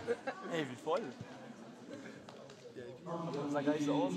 Ey, wie voll. Das sah gar nicht so aus.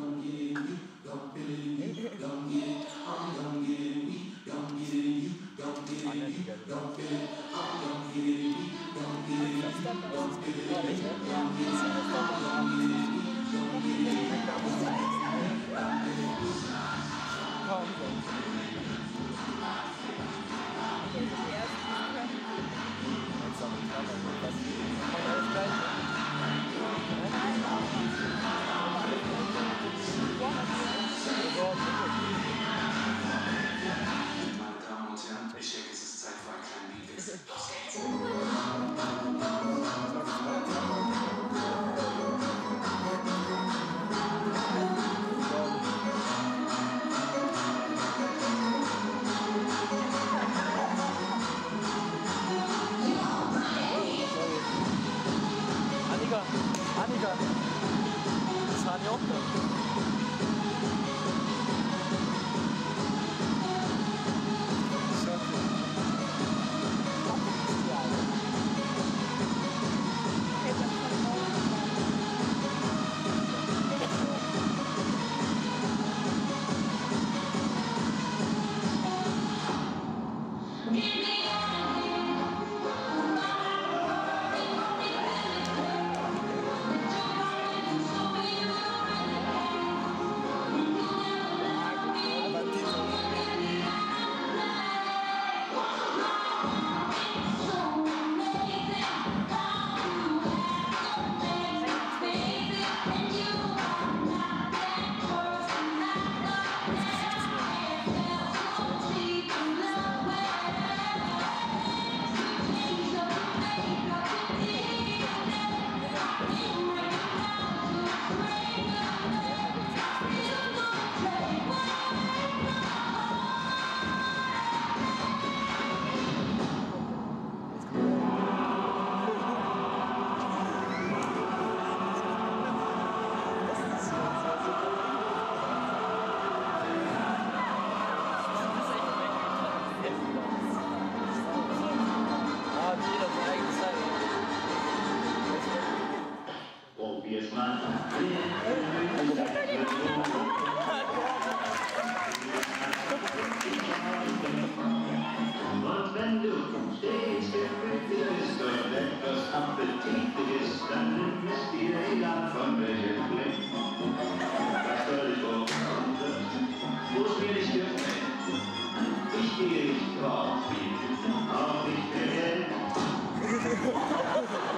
Meine Damen und Herren, ich denke, es ist Zeit für einen kleinen Liedwechsel. Los geht's! Annika, das war die auch Probier's mal. Und wenn du stets gefühlt bist und etwas Appetit ist, dann nimm es dir egal von welchem Blick. Das soll ich wohl wo es mir nicht gefällt. Ich gehe nicht drauf, auch nicht mehr.